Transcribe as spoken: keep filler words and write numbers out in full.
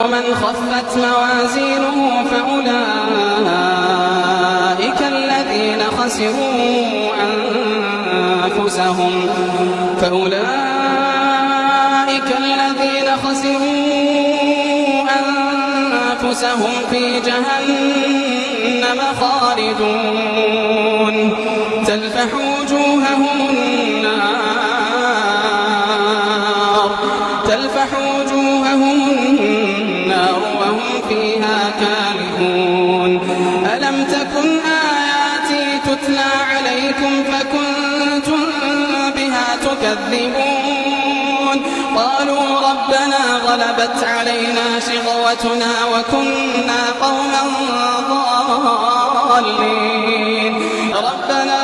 ومن خفت موازينه فأولئك الذين خسروا أنفسهم فأولئك الذين خسروا أنفسهم في جهنم خالدون تلفح وجوههم النار تلفح وجوههم النار وهم فيها كالحون ألم تكن آياتي تتلى عليكم فكنتم بها تكذبون قالوا ربنا غلبت علينا شقوتنا وكنا قوما ضالين ربنا